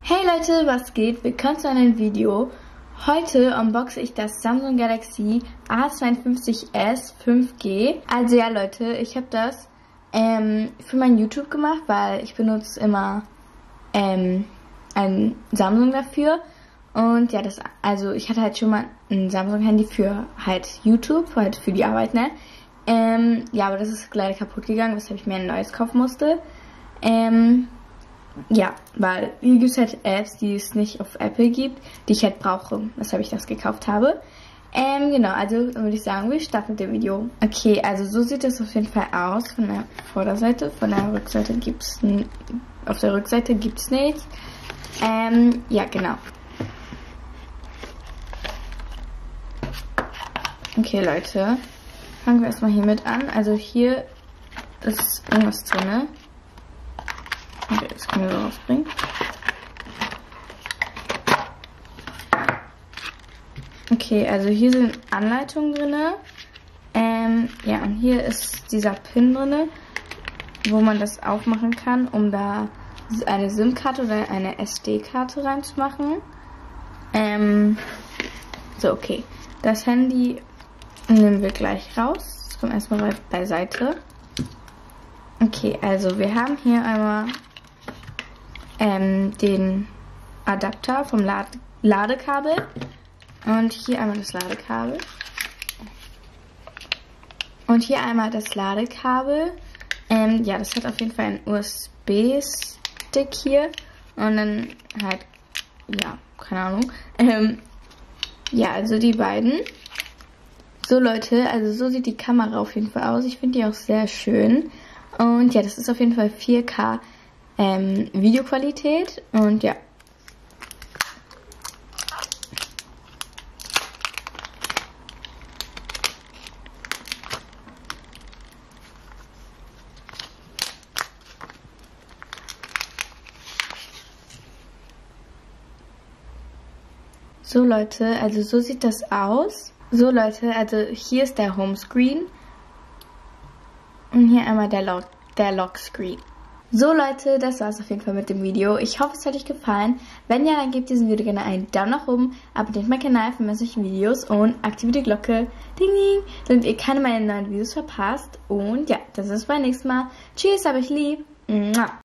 Hey Leute, was geht? Willkommen zu einem Video. Heute unboxe ich das Samsung Galaxy A52s 5G. Also ja Leute, ich habe das für mein YouTube gemacht, weil ich benutze immer ein Samsung dafür. Und ja, ich hatte halt schon mal ein Samsung-Handy für halt YouTube, halt für die Arbeit, ne? Ja, aber das ist leider kaputt gegangen, weshalb ich mir ein neues kaufen musste. Ja, weil hier gibt es halt Apps, die es nicht auf Apple gibt, die ich halt brauche, weshalb ich das gekauft habe. Genau, also dann würde ich sagen, wir starten mit dem Video. Okay, also so sieht das auf jeden Fall aus von der Vorderseite. Von der Rückseite auf der Rückseite gibt's nichts. Ja, genau. Okay, Leute, fangen wir erstmal hiermit an. Also hier ist irgendwas drin, ne? Okay, das können wir so rausbringen. Okay, also hier sind Anleitungen drin. Ja, und hier ist dieser Pin drin, wo man das aufmachen kann, um da eine SIM-Karte oder eine SD-Karte reinzumachen. So, okay. Das Handy nehmen wir gleich raus. Das kommt erstmal beiseite. Okay, also wir haben hier einmal den Adapter vom Ladekabel und hier einmal das Ladekabel und hier einmal das Ladekabel. Ja, das hat auf jeden Fall einen USB-Stick hier und dann halt, ja, keine Ahnung. Ja, also die beiden. So Leute, also so sieht die Kamera auf jeden Fall aus. Ich finde die auch sehr schön. Und ja, das ist auf jeden Fall 4K Videoqualität und ja. So Leute, also so sieht das aus. So Leute, also hier ist der Homescreen und hier einmal der Lockscreen. So Leute, das war's auf jeden Fall mit dem Video. Ich hoffe, es hat euch gefallen. Wenn ja, dann gebt diesem Video gerne einen Daumen nach oben, abonniert meinen Kanal für mehr solche Videos und aktiviert die Glocke, ding ding, damit ihr keine meiner neuen Videos verpasst. Und ja, das ist beim nächsten Mal. Tschüss, hab euch lieb. Mua.